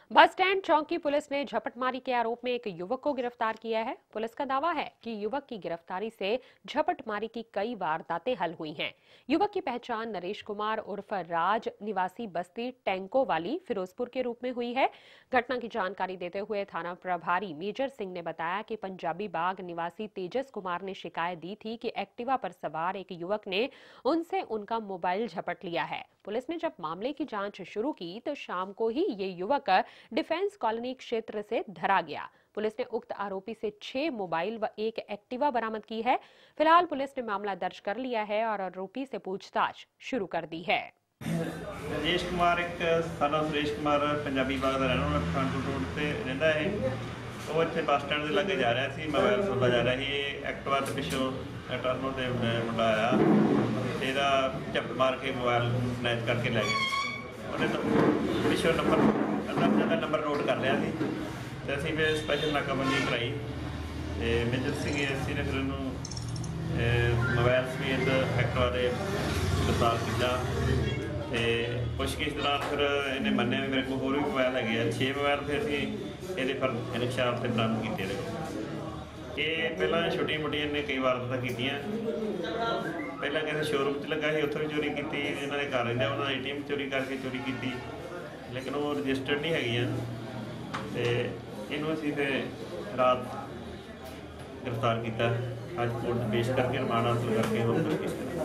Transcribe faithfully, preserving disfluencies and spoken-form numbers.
Bus stand चौकी police ने झपटमारी के आरोप में एक युवक को गिरफ्तार किया है। पुलिस का दावा है कि युवक की गिरफ्तारी से झपटमारी की कई वारदातें हल हुई हैं। युवक की पहचान नरेश कुमार उर्फ राज निवासी बस्ती टैंको वाली फिरोजपुर के रूप में हुई है। घटना की जानकारी देते हुए थाना प्रभारी मेजर सिंह ने बताया कि पंजाबी बाग निवासी तेजस कुमार ने शिकायत दी थी कि एक्टिवा पर सवार एक युवक ने उनसे उनका मोबाइल झपट लिया है। पुलिस ने जब मामले की जांच शुरू की तो शाम को ही ये युवक डिफेंस कॉलोनी क्षेत्र से धरा गया। पुलिस ने उक्त आरोपी से छह मोबाइल व एक एक्टिवा बरामद की है। फिलहाल पुलिस ने मामला दर्ज कर लिया है और आरोपी से पूछताछ शुरू कर दी है। राजेश कुमार एक साला सुरेश कुमार पंजाबी बाग का रहने वाला पठानकोट रोड से रहिंदा है। वो इत्थे बस स्टैंड के लागे जा रहा सी, मोबाइल सुनदा जा रहा ही। एक्टिवा ते पिछों टर्नो ते मुंडा आया, तेरा झपट मार के मोबाइल स्नैच करके लै गया। उन्हें तो पिछों नंबर का नंबर नोट कर लिया सी ते असीं फिर स्पैशल नाकाबंदी कराई ते मेजर सिंह एस ने फिर उन्होंने मोबाइल समेत एक्टिवा के गिरफ्तार किया। तो पुछगिछ दौरान फिर इन्हें मन्निया भी मेरे को होर भी मोबाइल है, छे मोबाइल फिर असीं ये पर इन्हें शराब से बरामद किए। ये पहला छोटी मोटी इन्हें कई वारदातां कीतियां। पहला किसी शोरूम च लगा ही, उत्थों भी चोरी की। इन्होंने घर रहिंदे उन्होंने ए टी एम चोरी करके चोरी की, लेकिन वो रजिस्टर्ड नहीं हैगियां। तो इन्हूं असीं फिर रात गिरफ्तार किया। अज कोर्ट पेश करके रिमांड हासिल करके होर तफ्तीश करांगे।